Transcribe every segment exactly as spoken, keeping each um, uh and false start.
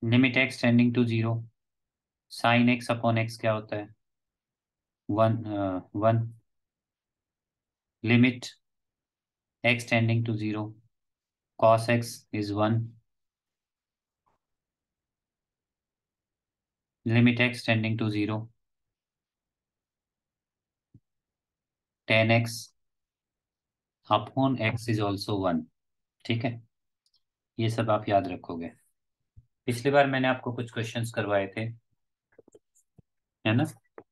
Limit x tending to zero, sine x upon X क्या होता है? One. One. Limit x tending to zero, cos X is one. Limit x tending to zero, tan X upon X is also one. ठीक है, ये सब आप याद रखोगे। पिछली बार मैंने आपको कुछ क्वेश्चंस करवाए थे, है ना?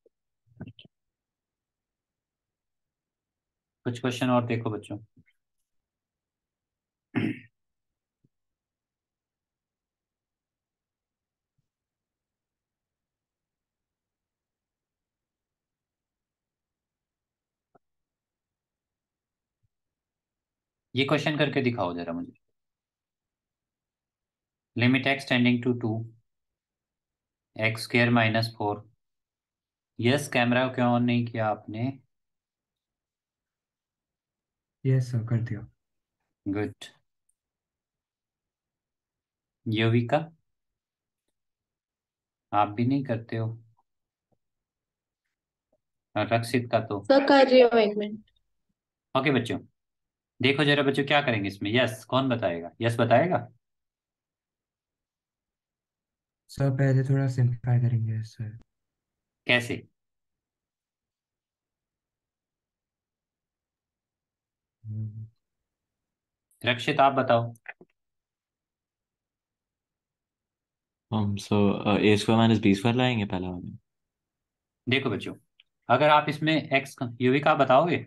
कुछ क्वेश्चन और देखो बच्चों। ये क्वेश्चन करके दिखाओ जरा मुझे। Limit x tending to two, x square minus four. Yes, camera क्यों ऑन नहीं किया आपने? यस सर, कर दिया। गुड। योविका, आप भी नहीं करते हो? और रक्षित का तो सर कर रही हूँ, एक मिनट। ओके बच्चों। देखो जरा बच्चों क्या करेंगे इसमें। यस कौन बताएगा? यस बताएगा। सर पहले थोड़ा सिंप्लीफाई करेंगे सर। कैसे? हम्म, रक्षित आप बताओ। हम so a square minus b square लाएंगे पहला वाला। देखो बच्चों, अगर आप इसमें एक्स, योविका आप बताओगे?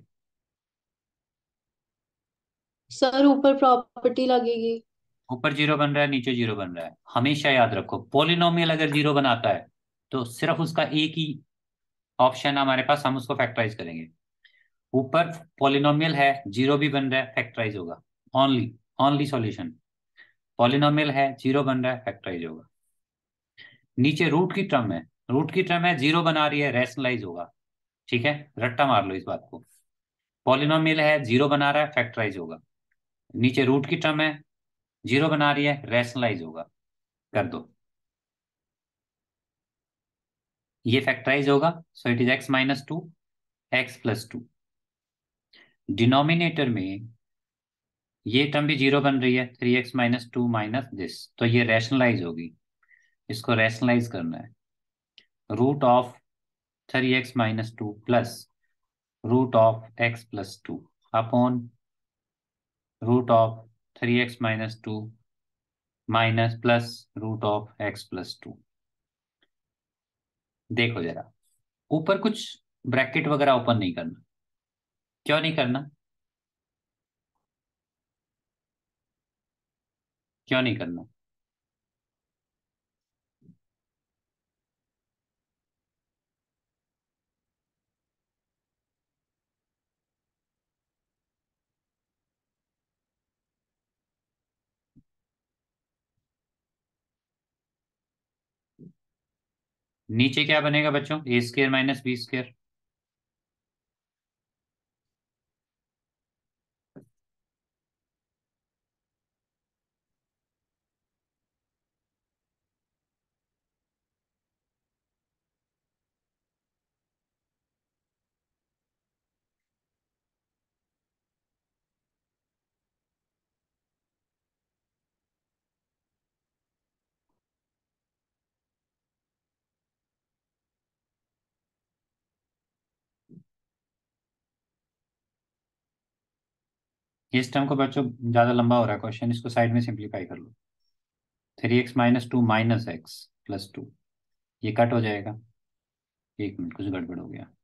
सर ऊपर प्रॉपर्टी लगेगी। ऊपर जीरो बन रहा है, नीचे जीरो बन रहा है। हमेशा याद रखो, पॉलिनोमियल अगर जीरो बनाता है तो सिर्फ उसका एक ही ऑप्शन है हमारे पास, हम उसको फैक्टराइज करेंगे। ऊपर पॉलिनोमियल है, जीरो भी बन रहा है, फैक्टराइज होगा। ओनली ओनली सॉल्यूशन, पॉलिनोमियल है, जीरो बन रहा है, फैक्टराइज होगा। नीचे रूट की टर्म है, रूट की टर्म है, जीरो बना रही है, रैशनलाइज होगा। ठीक है, रट्टा मार लो इस बात को। पॉलिनोमियल है, जीरो बना रहा है, फैक्टराइज होगा। नीचे रूट की टर्म है, जीरो बना रही है, रैशनलाइज होगा। कर दो, ये फैक्टराइज होगा। So it is x minus two, x plus two. Denominator में ये टर्म भी जीरो बन रही है, three x minus two minus this, तो ये रैशनलाइज होगी। इसको रैशनलाइज करना है। Root of three x minus two plus root of x plus two upon root of three x minus two minus plus root of x plus two. देखो जरा, ऊपर कुछ ब्रैकेट वगैरह ओपन नहीं करना। क्यों नहीं करना? क्यों नहीं करना? नीचे क्या बनेगा बच्चों? A square minus b square. इस टर्म को बच्चों ज्यादा लंबा हो रहा है क्वेश्चन, इसको साइड में सिंप्लीफाई कर लो। Three x minus two minus x plus two, ये कट हो जाएगा। एक मिनट, कुछ गड़बड़ हो गया।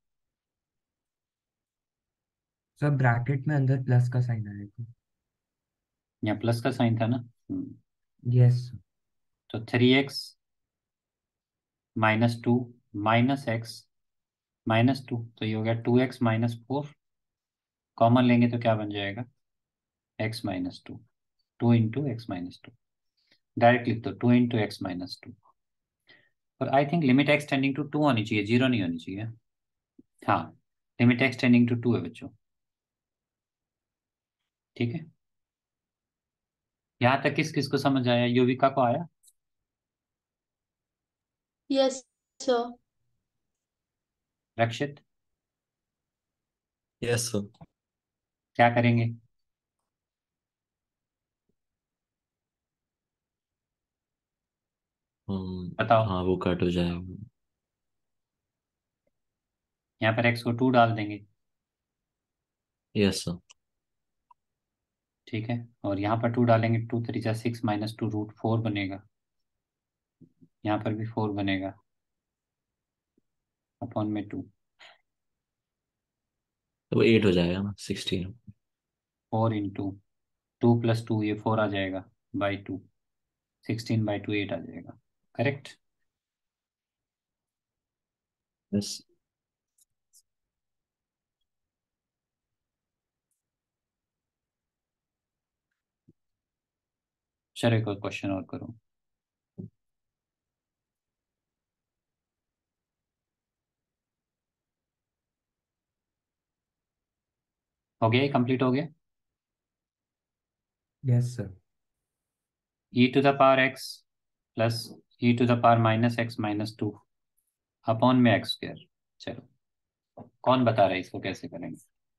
सर ब्रैकेट में अंदर प्लस का साइन आएगा। यहाँ प्लस का साइन था ना। Hmm, yes. तो three x minus two minus x minus two, तो ये हो गया two x minus four. Common लेंगे तो क्या बन जाएगा? X minus two, two into x minus two. Direct लिख दो, two into x minus two. और I think limit x tending to two होनी चाहिए, जीरो नहीं होनी चाहिए। हाँ, limit x tending to two है बच्चों। ठीक है, यहाँ तक किस किस को समझ आया? युविका को आया? Yes sir. Rakshit, yes sir. क्या करेंगे? हम्म बताओ। हाँ वो कट हो जाएगा। यहाँ पर एक्स को टू डाल देंगे। Yes sir. ठीक है, और यहाँ पर टू डालेंगे, टू थ्री जा six minus two root four बनेगा। यहाँ पर भी फोर बनेगा अपॉन में टू। तो वो एट हो जाएगा ना, sixteen. Four into two plus two, ये फोर आ जाएगा by two, sixteen by two eight आ जाएगा। करेक्ट। यस। चलो एक और क्वेश्चन और करो। हो गया, ये कंप्लीट हो गया। Yes sir. E to the power x plus e to the power minus x minus two upon में एक्स स्क्वायर। चलो, कौन बता रहा है इसको कैसे करेंगे?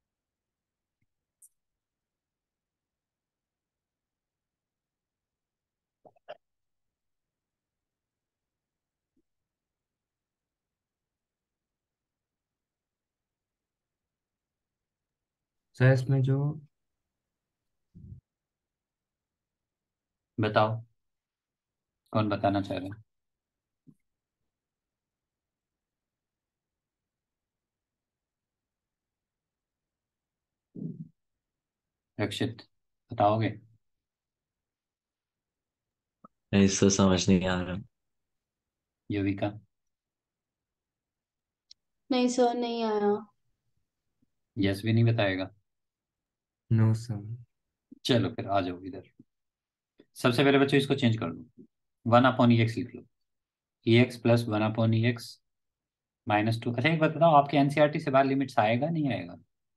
सर इसमें जो बताओ, कौन बताना चाह रहे हैं? रक्षित, बताओगे? नहीं सर, समझ नहीं आ रहा। युविका? नहीं सर, नहीं आया। यस भी नहीं बताएगा? No sir. चलो फिर आ जाओ इधर। सबसे पहले बच्चों इसको चेंज कर दो, वन अपॉन ई एक्स लिख लो। E x plus one upon e x minus two. अच्छा एक बात बताओ, आपके एनसीईआरटी से बाहर लिमिट्स आएगा नहीं आएगा?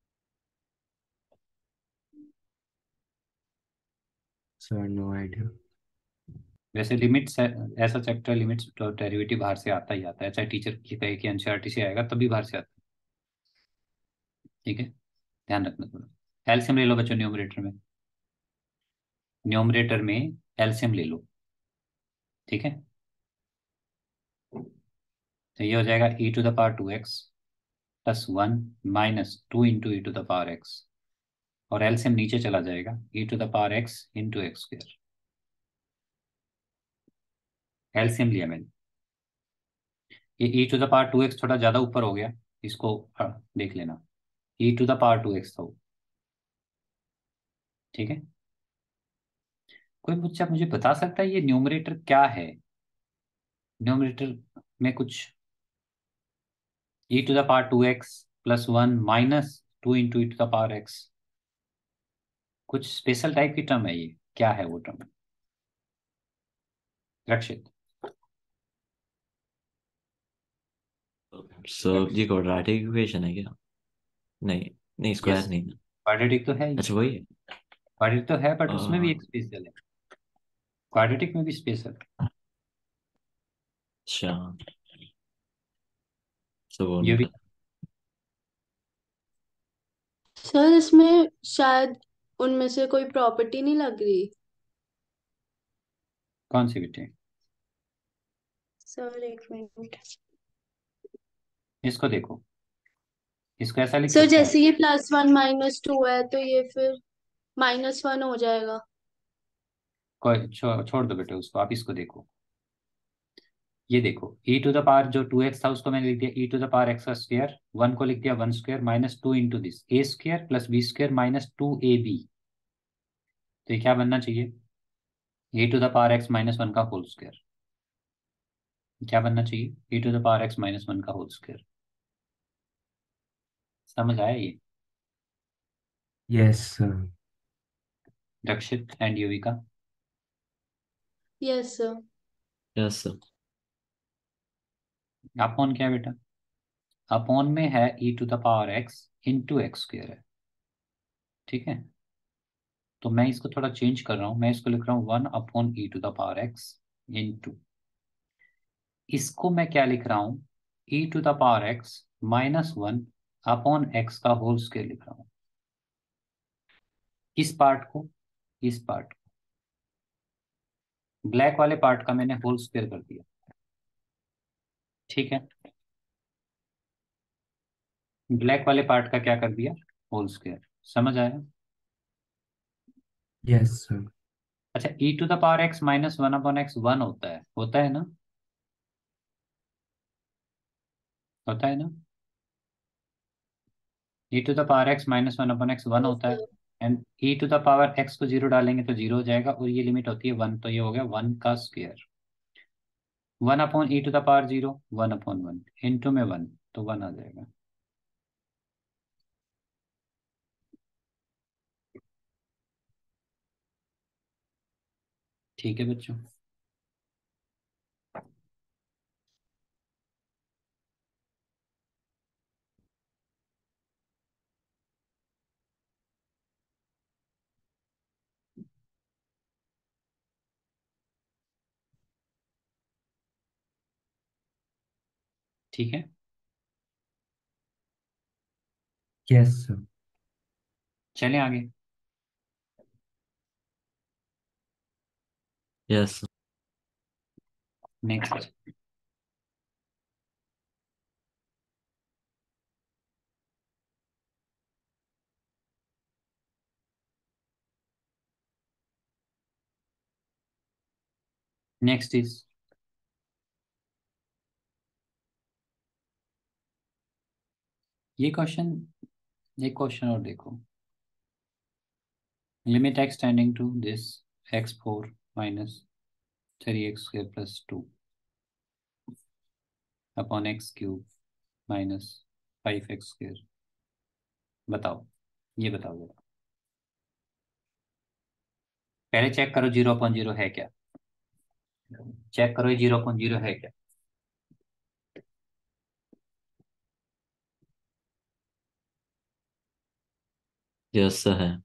Sir no idea. वैसे लिमिट्स ऐसा चैप्टर लिमिट्स तो डेरिवेटिव बाहर से आता ही आता है, चाहे टीचर की कहे कि एनसीईआरटी से आएगा तभी बाहर से आता है। ठीक है, ध्यान रखना थोड़ा। एलसीएम ले लो बच्चों न्यूमरेटर में। न्यूमरेटर में एलसीएम ले लो। ठीक है, तो ये हो जाएगा e to the power two x plus one minus two into e to the power x, और एलसीएम नीचे चला जाएगा, e to the power x into x square. LCM लिया मैंने। ये e to the power two x थोड़ा ज्यादा ऊपर हो गया, इसको हाँ, देख लेना। E to the power two x था वो। ठीक है, कोई बच्चा मुझे बता सकता है ये न्यूमरेटर क्या है? न्यूमरेटर में कुछ e to the power two x plus one minus two into e to the power x, कुछ स्पेशल टाइप की टर्म है ये, क्या है वो टर्म? रक्षित? सर ये क्वाड्रेटिक इक्वेशन है क्या? नहीं, नहीं यस, स्क्वायर नहीं ना। क्वाड्रेटिक तो है ही। अच्छा वही है। क्वाड्रेटिक तो है, बट उसमें भी अह, एक स्पेशल है। क्वाड्रेटिक में भी स्पेशल। अच्छा, सर वो नहीं ये भी। पता। सर इसमें शायद उनमें से कोई प्रॉपर्टी नहीं लग रही। कौन सी बेटे? सर एक मिनट। इसको देखो, इसको ऐसा लिख सर सकते हैं। जैसे ये प्लस वन माइनस टू है तो ये फिर माइनस वन हो जाएगा। कोई छो, छोड़ दो बेटे उसको, आप इसको देखो। ये देखो, e टू द पावर जो टू एक्स था उसको मैंने लिख दिया e to the power x का स्क्वायर, वन को लिख दिया one square minus two into this a square plus b square minus two a b. तो ये क्या बनना चाहिए? e to the power x minus one का होल स्क्वायर। क्या बनना चाहिए? e to the power x minus one का होल स्क्वायर। समझ आया ये? Yes sir. Rakshit and Yuvika? Yes sir. Yes sir. Upon क्या है बेटा? अपॉन में है e to the power x into x square है। ठीक है, तो मैं इसको थोड़ा चेंज कर रहा हूँ, मैं इसको लिख रहा हूँ one upon e to the power x into इसको मैं क्या लिख रहा हूं, e to the power x minus one upon x का होल स्क्वायर लिख रहा हूं। इस पार्ट को, इस पार्ट ब्लैक वाले पार्ट का मैंने होल स्क्वायर कर दिया। ठीक है, ब्लैक वाले पार्ट का क्या कर दिया, होल स्क्वायर। समझ आया? Yes sir. अच्छा, e to the power x minus one upon x one होता है, होता है ना, होता है ना। E to the power x minus one upon x one yes होता है। Sir. And e to the power x को जीरो डालेंगे तो जीरो हो जाएगा, और ये लिमिट होती है वन, तो ये हो गया वन का square. One upon e to the power zero, one upon one into में वन, तो वन आ जाएगा। ठीक है बच्चों। ठीक है, यस सर। चलें आगे। यस। नेक्स्ट। नेक्स्ट इज, ये क्वेश्चन, एक क्वेश्चन और देखो। Limit x tending to this x four minus three x square plus two upon x cube minus five x square. बताओ, ये बताओ जरा। पहले चेक करो जीरो अपॉन जीरो है क्या, चेक करो ये जीरो अपॉन जीरो है क्या। यस सर है।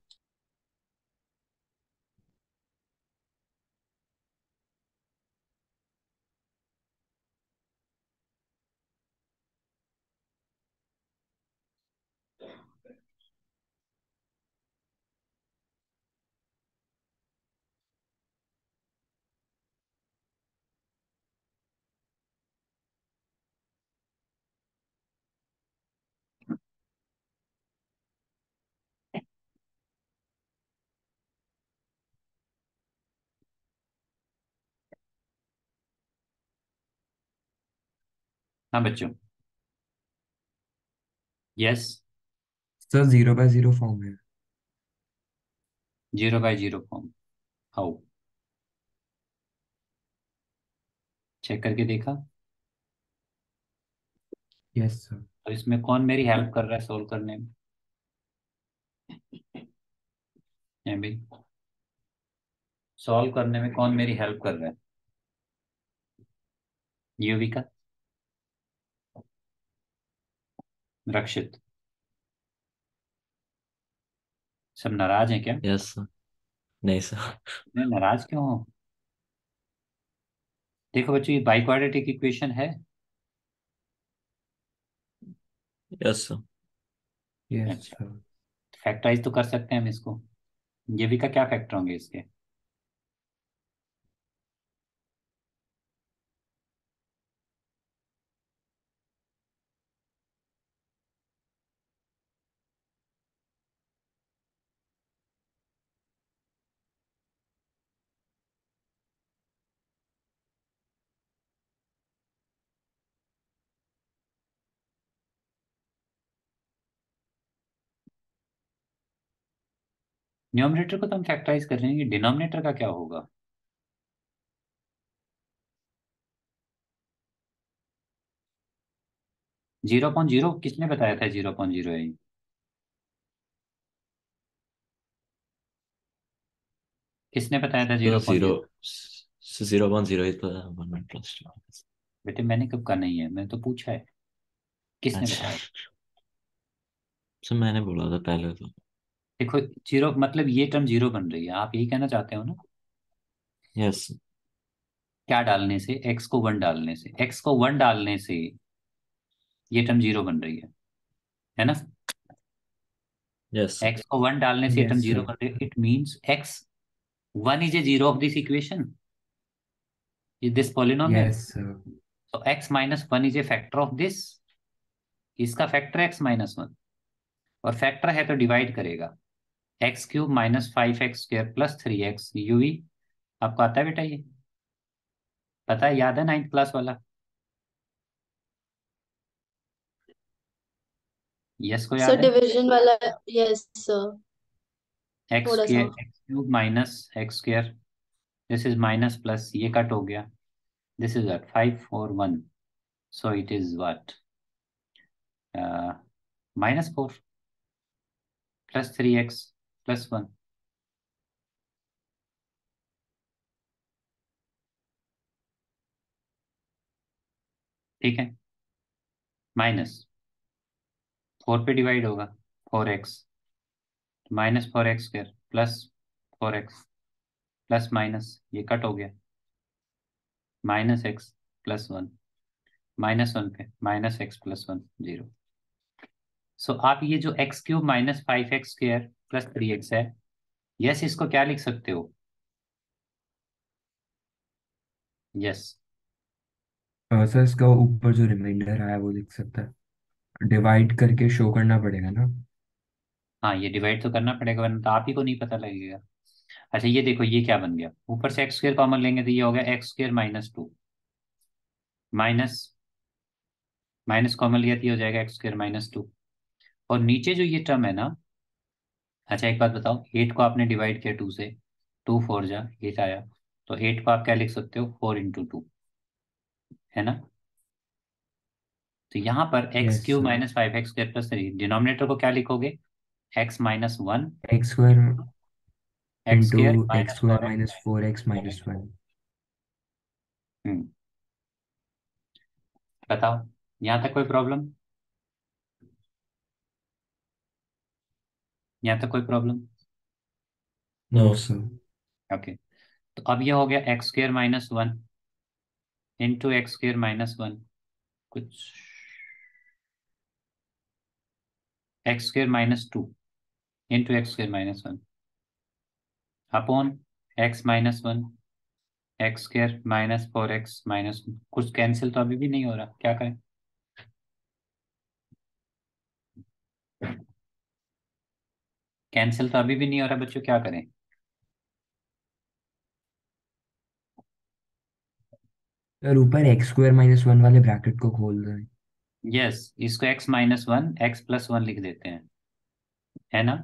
हाँ बच्चों, yes. Sir zero by zero form है। Zero by zero form, how, check करके देखा। Yes sir. तो इसमें कौन मेरी हेल्प कर रहा है सोल्व करने में, है भाई, सॉल्व करने में कौन मेरी हेल्प कर रहा है, युविका, रक्षित, सब नाराज हैं क्या? Yes sir. नहीं सर। मैं नाराज क्यों हूँ? देखो बच्चों, ये बाई क्वाड्रेटिक इक्वेशन है। Yes sir. यस अच्छा, सर। फैक्टराइज तो कर सकते हैं हम इसको। युविका क्या फैक्टर होंगे इसके? न्यूमरेटर को तो हम फैक्टराइज कर लेंगे, डिनोमिनेटर का क्या होगा? जीरो पॉइंट जीरो किसने बताया था जीरो पॉइंट जीरो है ये? किसने बताया था तो zero point zero, zero? Zero point zero ही तो है, वन प्लस टू। बेटे मैंने कब कहा नहीं है, मैंने तो पूछा है, किसने अच्छा बताया? सर, मैंने बोला था पहले तो। देखो, जीरो मतलब ये टर्म जीरो बन रही है, आप यही कहना चाहते हो ना? यस। क्या डालने से? एक्स को वन डालने से। एक्स को वन डालने से ये टर्म जीरो बन रही है है ना? यस एक्स को वन डालने से ये टर्म यस जीरो सर। बन रही है। It means x one is a zero of this equation, is this polynomial. Yes sir. तो x minus one is a factor of this, इसका फैक्टर एक्स माइनस वन, और factor है तो divide करेगा। X cube minus five x square plus three x यूवी। आपको आता है बेटा ये? पता है, याद है नाइन्थ क्लास वाला? यस को सर याद है? डिवीजन वाला। Yes sir. एक्स थोड़ा स्क्र सा। X cube minus x square, this is minus plus, ये कट हो गया, दिस इज व्हाट फाइव और one, so it is what minus four plus three x plus one. ठीक है, minus four पे divide होगा, four x minus four x square plus four x plus minus, ये cut हो गया, minus x plus one, minus one पे minus x plus one, zero. So आप ये जो x cube minus five x square plus three x है, yes इसको क्या लिख सकते हो? यस, अ, सर इसका ऊपर जो रिमाइंडर आया वो लिख सकता है, डिवाइड करके शो करना पड़ेगा ना। हाँ ये डिवाइड तो करना पड़ेगा वरना तो आप ही को नहीं पता लगेगा। अच्छा ये देखो ये क्या बन गया, ऊपर से एक्स स्क्र कॉमन लेंगे तो ये हो गया x square minus two, minus minus common लिया तो ये हो जाएगा एक्स स्क्र माइनस टू। और नीचे जो ये टर्म है ना, अच्छा एक बात बताओ, एट को आपने डिवाइड किया टू से, टू फोर जा एट आया, तो एट को आप क्या लिख सकते हो? फोर इंटू टू, है ना? तो यहाँ पर x yes cube sir. Minus five x square plus three, denominator को क्या लिखोगे? X minus one x square x into square x minus square four x. Minus four x minus one. Hmm, बताओ यहाँ तक कोई प्रॉब्लम? यहाँ तक कोई problem? No no sir. Okay, तो अब ये हो गया x square minus one into x square minus one, कुछ x square minus two into x square minus one upon x minus one x square minus four x minus, कुछ cancel तो अभी भी नहीं हो रहा, क्या करें? कैंसिल तो अभी भी नहीं हो रहा बच्चों, क्या करें? सर ऊपर एक्स स्क्वायर माइनस वन वाले ब्रैकेट को खोल दें। यस, इसको x minus one x plus one लिख देते हैं, है ना?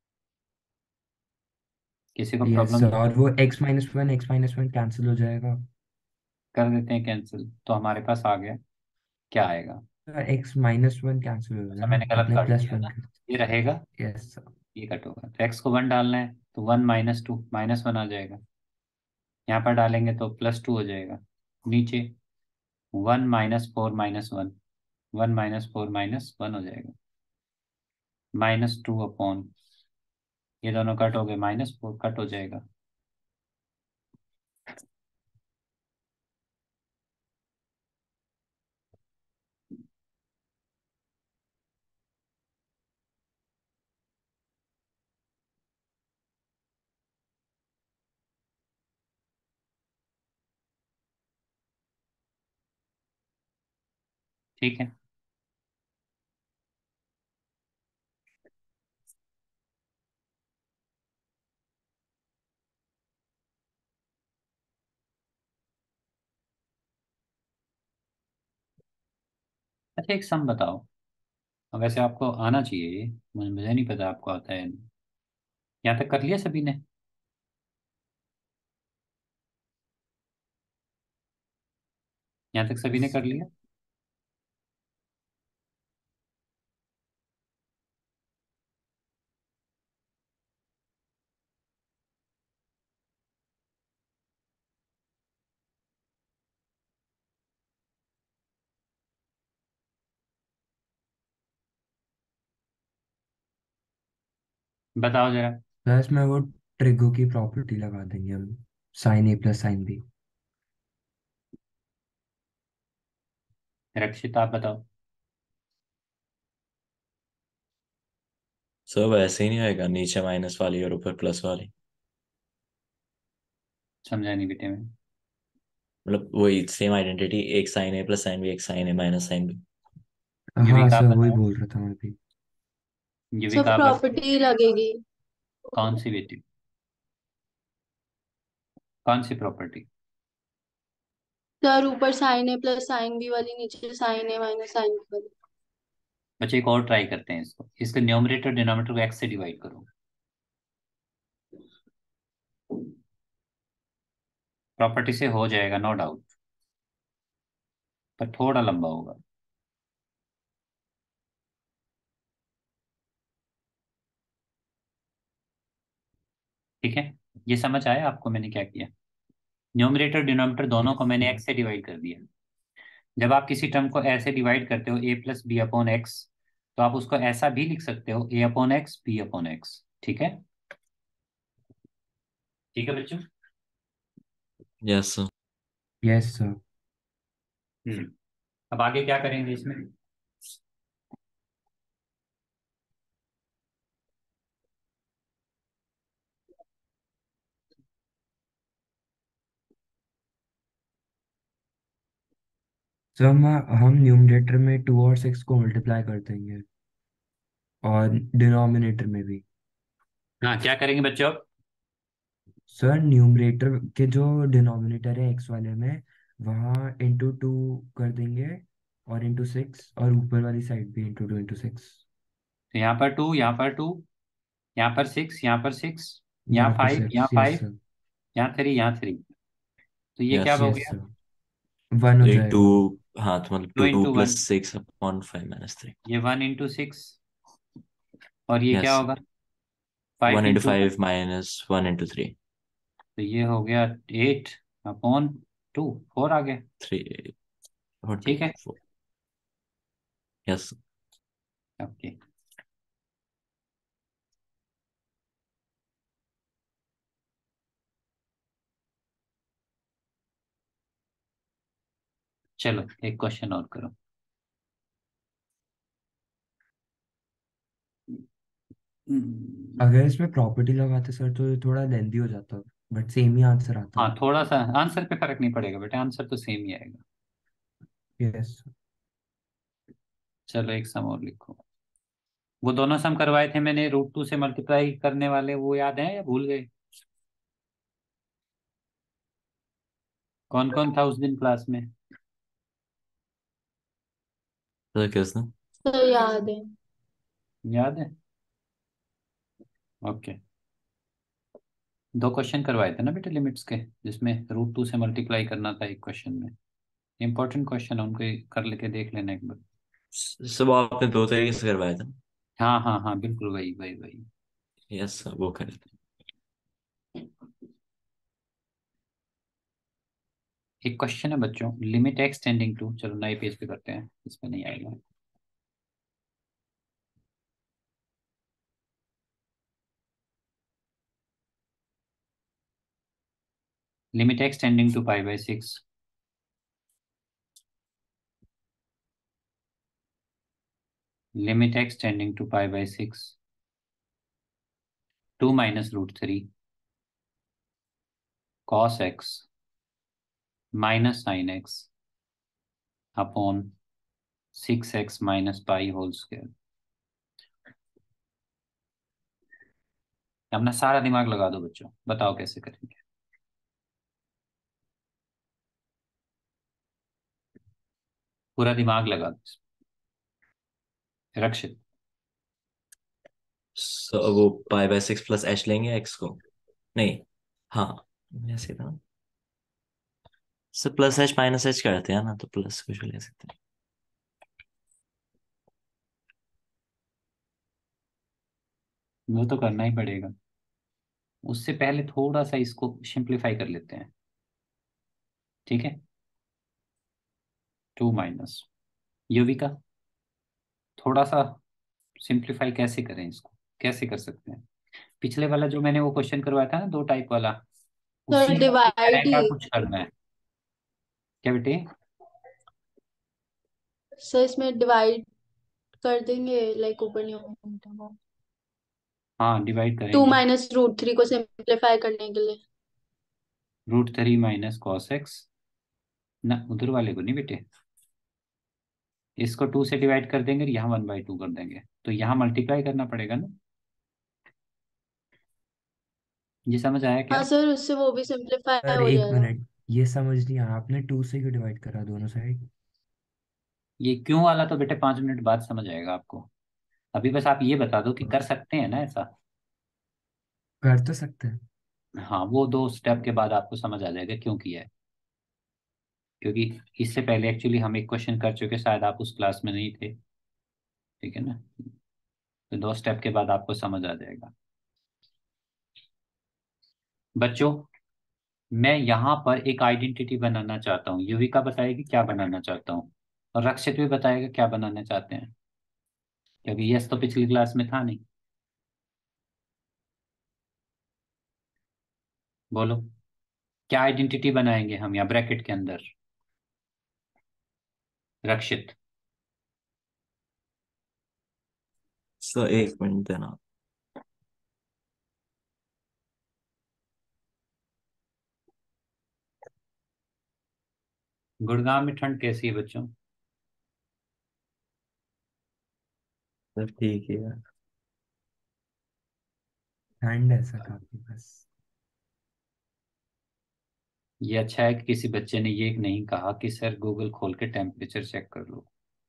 किसी को यस प्रॉब्लम सर, तो? और वो x minus one x minus one cancel हो जाएगा। कर देते हैं कैंसिल, तो हमारे पास आ गया, क्या आएगा? एक्स माइनस वन कैंसिल हो अच्छा जाएगा मैंने ना, गलत अपने काट प्लस दिया वन ना, कर। ये रहेगा, यस सर। ये कट होगा, तो एक्स को वन डालना है तो one minus two minus one आ जाएगा, यहाँ पर डालेंगे तो प्लस टू हो जाएगा, नीचे one minus four minus one, one minus four minus one हो जाएगा, माइनस टू अपॉन, ये दोनों कट हो गए, माइनस फोर कट हो जाएगा। ठीक है, अच्छा एक सम बताओ, वैसे आपको आना चाहिए ये, मुझे मुझे नहीं पता आपको आता है। यहाँ तक कर लिया सभी ने? यहाँ तक सभी ने कर लिया? बताओ जरा। प्लस में वो ट्रिगो की प्रॉपर्टी लगा देंगे हम, sine a plus sine b. Rakshit आप बताओ। सर वैसे ही नहीं होएगा, नीचे माइनस वाली और ऊपर प्लस वाली। समझा नहीं बेटे में। मतलब वही सेम आइडेंटिटी, एक साइन है प्लस साइन भी, एक साइन है माइनस साइन भी। हाँ युविका आप सर वही बताओ। बोल रहा था मैं भी। सब युविका आप बताओ। प्रॉपर्टी लगेगी। कौन सी बेटी? कौन सी प्रॉपर्टी? सर ऊपर sine a plus sine b वाली, नीचे sine a minus sine b वाली। बच्चे एक और ट्राई करते हैं इसको। इसके न्यूमरेटर डिनोमिनेटर को एक्स से डिवाइड करो। प्रॉपर्टी से हो जाएगा नो डाउट, पर थोड़ा लंबा होगा। ठीक है, ये समझ आया आपको मैंने क्या किया? न्यूमरेटर डिनोमिनेटर दोनों को मैंने एक्स से डिवाइड कर दिया। जब आप किसी टर्म को ऐसे डिवाइड करते हो a plus b upon x, तो आप उसको ऐसा भी लिख सकते हो a upon x b upon x. ठीक है? ठीक है बच्चों। Yes sir. Yes sir. Hmm. अब आगे क्या करेंगे इसमें? सर हम हम न्यूमरेटर में टू और सिक्स को मल्टीप्लाई कर देंगे, और डिनोमिनेटर में भी। हाँ, क्या करेंगे बच्चों अब? सर न्यूमरेटर के जो डिनोमिनेटर है एक्स वाले में, वहाँ इंटू टू कर देंगे, और इंटू सिक्स, और ऊपर वाली साइड भी इंटू टू इंटू सिक्स। तो यहाँ पर टू, यहाँ पर टू, यहाँ पर सिक्स, यहाँ पर सिक्स, यहाँ यहाँ पर फाइव, यहाँ सिक्स, यस फाइव, सर। यहाँ थ्री, यहाँ थ्री। तो ये क्या यस। हो यस गया? सर, वन हो ये टू, जाएगा। हाँ तो मतलब two two into one. Plus six upon five minus three. ये वन इंटू सिक्स, और ये क्या यस। होगा? Five one into into one. Five minus one into three. तो ये हो गया एट अपॉन टू, फोर आ गया। थ्री और टू ठीक है। फोर। यस। ओके। चलो एक क्वेश्चन और करो। हम्म, अगर इसमें प्रॉपर्टी लगाते सर तो ये थोड़ा लेंदी हो जाता, बट सेम ही आंसर आता। हाँ, थोड़ा सा आंसर पे फर्क नहीं पड़ेगा बेटा, आंसर तो सेम ही आएगा। यस। चलो एक सम और लिखो। वो दोनों सम करवाए थे मैंने रूट टू से मल्टीप्लाई करने वाले, वो याद है या भूल गए? कौन कौन था उस दिन क्लास में? सर किसने? सर याद है। याद है? ओके। दो क्वेश्चन करवाए थे ना बेटे लिमिट्स के, जिसमें रूट टू से मल्टीप्लाई करना था एक क्वेश्चन में। इंपॉर्टेंट क्वेश्चन है, उनको कर लेके देख लेना एक बार। सब आपने दो तरीके से करवाया था। हाँ हाँ हाँ, बिल्कुल वही वही वही। यस सर, वो करे थे। एक क्वेश्चन है बच्चों, लिमिट एक्स टेंडिंग टू, चलो नए पेज पे करते हैं, इसमें नहीं आएगा। Limit x tending to pi by six, limit x tending to pi by six, two minus root three cos x minus sine x upon six x minus pi whole square. अपना सारा दिमाग लगा दो बच्चों, बताओ कैसे करेंगे। पूरा दिमाग लगा दो इसमें। रक्षित। सो वो pi by six plus h लेंगे एक्स को। नहीं, हाँ ऐसे था। Sir plus h minus h करते हैं ना, तो प्लस कुछ भी ले सकते हैं। वो तो करना ही पड़ेगा। उससे पहले थोड़ा सा इसको सिंप्लीफाई कर लेते हैं। ठीक है, टू माइनस, युविका थोड़ा सा सिंप्लीफाई कैसे करें इसको, कैसे कर सकते हैं? पिछले वाला जो मैंने वो क्वेश्चन करवाया था ना, दो टाइप वाला, सर उसी डिवाइड तरह ही। का कुछ करना है। क्या बेटे? सर इसमें डिवाइड कर देंगे, लाइक ऊपर नहीं, हाँ डिवाइड टू करेंगे। माइनस रूट थ्री को सिंप्लीफाई करने के लिए। Root three minus cos x, ना उधर वाले को नहीं बेटे, इसको टू से डिवाइड कर देंगे और यहाँ वन बाई टू कर देंगे, तो यहाँ मल्टीप्लाई करना पड़ेगा ना। ये समझ आया क्या? हाँ सर, उससे वो भी सर सिंप्लीफाई हो एक जाएगा। मिनट, ये समझ नहीं आया, आपने टू से क्यों डिवाइड करा दोनों साइड? ये क्यों वाला तो बेटे पाँच मिनट बाद समझ आएगा आपको। अभी बस आप ये बता दो कि कर सकते हैं ना ऐसा। कर तो सकते हैं। हाँ वो दो स्टेप के बाद आपको समझ आ जाएगा क्यों किया है। क्योंकि इससे पहले एक्चुअली हम एक क्वेश्चन कर चुके, शायद आप उस क्लास में नहीं थे, ठीक है ना। तो दो स्टेप के बाद आपको समझ आ जाएगा। बच्चों, मैं यहाँ पर एक आइडेंटिटी बनाना चाहता हूँ। युविका बताएगी क्या बनाना चाहता हूँ, और रक्षित भी बताएगा क्या बनाना चाहते हैं, क्योंकि यस तो पिछली क्लास में था नहीं। बोलो, क्या आइडेंटिटी बनाएंगे हम यहाँ ब्रैकेट के अंदर? रक्षित। सर एक मिनट देना। गुड़गांव में ठंड कैसी है बच्चों? सर ठीक है यार। ठंड ऐसा काफी बस। ये अच्छा है कि किसी बच्चे ने ये नहीं कहा कि सर गूगल खोल के टेम्परेचर चेक कर लो,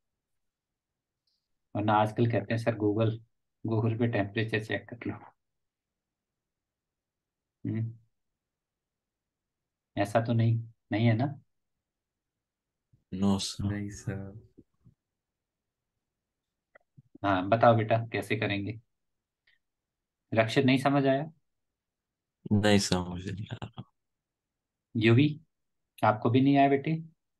वरना आजकल कहते हैं सर गूगल गूगल पे टेम्परेचर चेक कर लो। हम्म, ऐसा तो नहीं, नहीं है ना? No sir. नहीं सर। हाँ बताओ बेटा कैसे करेंगे। रक्षित नहीं समझ आया? नहीं सर, मुझे नहीं आ रहा। यूवी, आपको भी नहीं आया बेटे?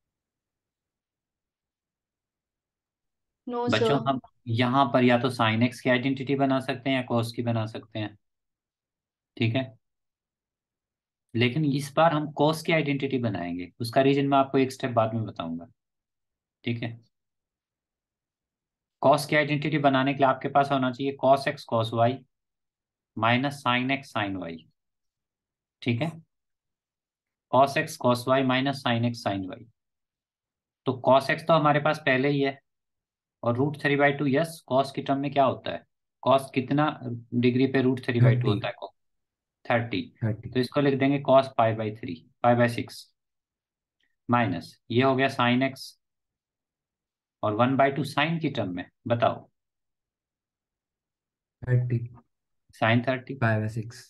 नो बच्चों सर। हम यहाँ पर या तो साइन एक्स की आइडेंटिटी बना सकते हैं या कॉस की बना सकते हैं, ठीक है। लेकिन इस बार हम कॉस की आइडेंटिटी बनाएंगे, उसका रीजन मैं आपको एक स्टेप बाद में बताऊंगा, ठीक है। कॉस की आइडेंटिटी बनाने के लिए आपके पास होना चाहिए cos x cos y minus sine x sine y, ठीक है। Cos x cos y minus sine x sine y. तो कॉस एक्स तो हमारे पास पहले ही है, और root three by two, yes cos की टर्म में क्या होता है, कॉस कितना डिग्री पे root three by two thirty. होता है? थर्टी। थर्टी। तो इसको लिख देंगे cos pi by three, pi by six, minus ये हो गया साइन एक्स, और वन बाई टू साइन की टर्म में बताओ, thirty. Sine thirty. Five by six.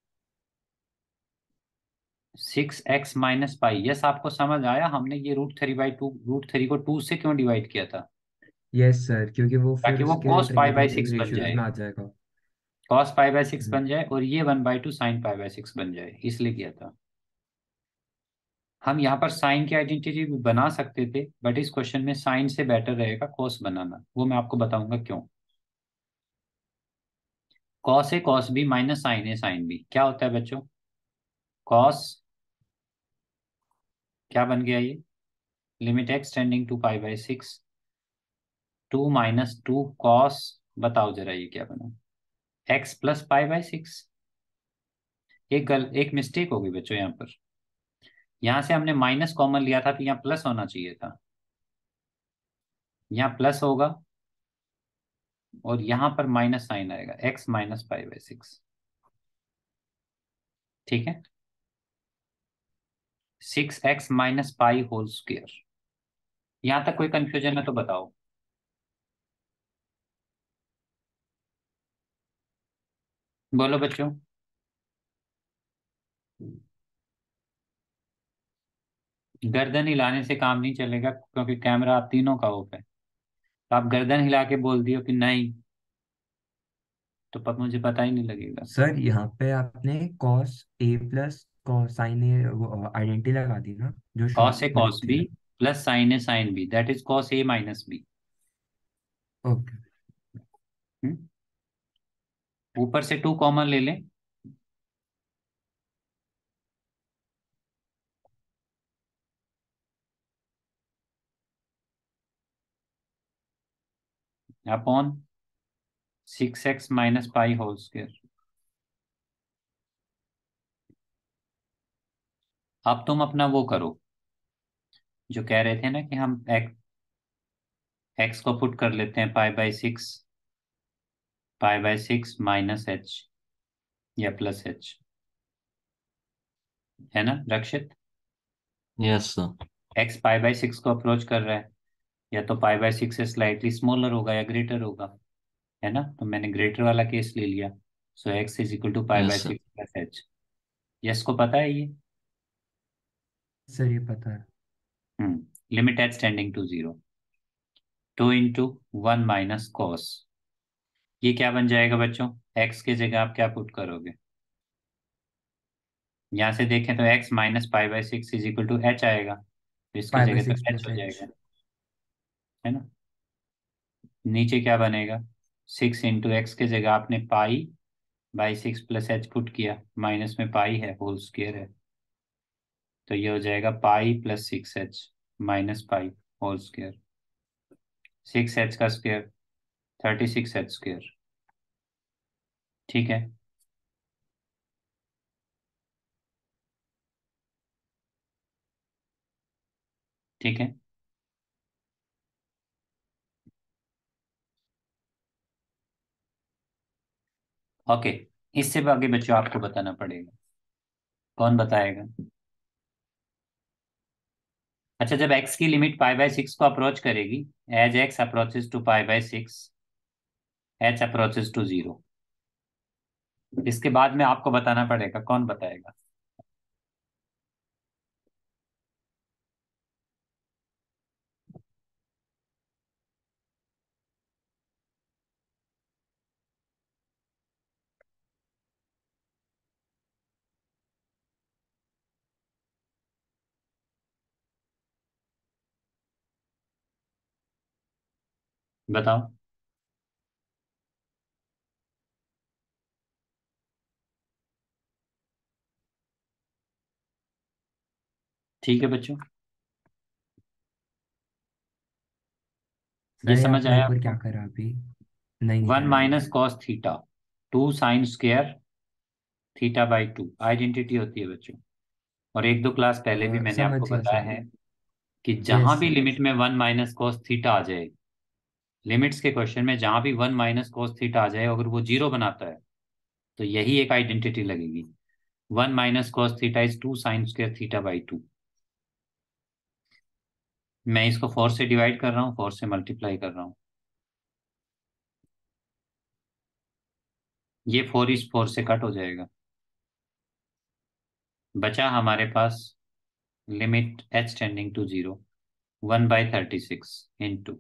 Six x minus pi, yes आपको समझ आया हमने ये root three by two, root three को टू से क्यों डिवाइड किया था? यस सर, क्योंकि वो फिर ताकि वो उसके cos pi by trigonometric six बन रेशियोज जाए, में आ जाएगा। कॉस पाई बाई सिक्स हम्म। बन जाए, और ये one by two sine pi by six बन जाए, इसलिए किया था। हम यहाँ पर साइन की आइडेंटिटी भी बना सकते थे, बट इस क्वेश्चन में साइन से बेटर रहेगा कॉस बनाना, वो मैं आपको बताऊंगा क्यों। Cos A cos B minus sine A sine B क्या होता है बच्चों? कॉस, क्या बन गया ये, limit x tending to pi by six, two minus two cos, बताओ जरा ये क्या बना, x plus pi by six. एक गल एक मिस्टेक होगी बच्चों यहाँ पर, यहाँ से हमने माइनस कॉमन लिया था तो यहाँ प्लस होना चाहिए था, यहाँ प्लस होगा और यहाँ पर माइनस साइन आएगा, x minus pi by six, ठीक है। Six x minus pi whole square. यहाँ तक कोई कंफ्यूजन है तो बताओ। बोलो बच्चों। गर्दन हिलाने से काम नहीं चलेगा, क्योंकि कैमरा आप तीनों का ऑफ है। तो आप गर्दन हिला के बोल दियो कि नहीं, तो पत मुझे पता ही नहीं लगेगा। सर यहाँ पे आपने cos A plus cos sine A वो आइडेंटिटी लगा दी ना, जो कॉस ए शॉर्ट में कॉस लिखते बी हैं। Plus sine A sine B, that is cos A minus B. Okay. ऊपर से टू कॉमन ले लें, upon six x minus pi whole square. अब तुम अपना वो करो, जो कह रहे थे ना कि हम एक्स एक्स को पुट कर लेते हैं pi by six, pi by six minus h या प्लस एच, है ना Rakshit? Yes sir. X pi by six को अप्रोच कर रहा है, या तो पाई बाई सिक्स से स्लाइटली स्मॉलर होगा या ग्रेटर होगा, है ना? तो मैंने ग्रेटर वाला केस ले लिया। So x is equal to pi by yes sir. Six plus h. Yes को पता है ये? सर ये पता है। Hmm limit h tending to zero, two into one minus cos. ये क्या बन जाएगा बच्चों? एक्स की जगह आप क्या पुट करोगे? यहाँ से देखें तो x minus pi by six is equal to h आएगा, तो इसकी पाई बाई जगह तो सिक्स एच प्लस हो एच। जाएगा, है ना? नीचे क्या बनेगा? सिक्स इंटू एक्स की जगह आपने pi by six plus h put किया, माइनस में पाई है, होल स्क्वायर है, तो ये हो जाएगा pi plus six h minus pi whole square. Six h का square thirty six h square. ठीक है, ठीक है। ओके, इससे भी आगे बच्चों आपको बताना पड़ेगा। कौन बताएगा? अच्छा, जब x की लिमिट पाई बाय सिक्स को अप्रोच करेगी, as x approaches to pi by six, h approaches to zero, इसके बाद में आपको बताना पड़ेगा। कौन बताएगा? बताओ। ठीक है बच्चों, सर ये ये समझ आपने आया ऊपर क्या आपको? करा अभी? नहीं नहीं वन करा अभी। Minus cos theta, two sine square theta by two identity होती है बच्चों। और एक दो क्लास पहले भी अ, मैंने समझ आपको गया बताया सर। है कि जहां यस भी सर। लिमिट में वन माइनस कॉस थीटा आ जाए, लिमिट्स के क्वेश्चन में जहां भी वन माइनस कॉस थीटा आ जाए, अगर वो जीरो बनाता है, तो यही एक आइडेंटिटी लगेगी। One minus cos theta is two sine square theta by two. मैं इसको फोर से डिवाइड कर रहा हूँ, फोर से मल्टीप्लाई कर रहा हूँ, ये फोर इस फोर से कट हो जाएगा। बचा हमारे पास limit h tending to zero, one by thirty six into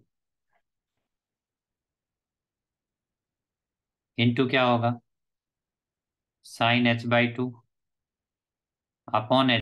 into क्या होगा? Sine h by two upon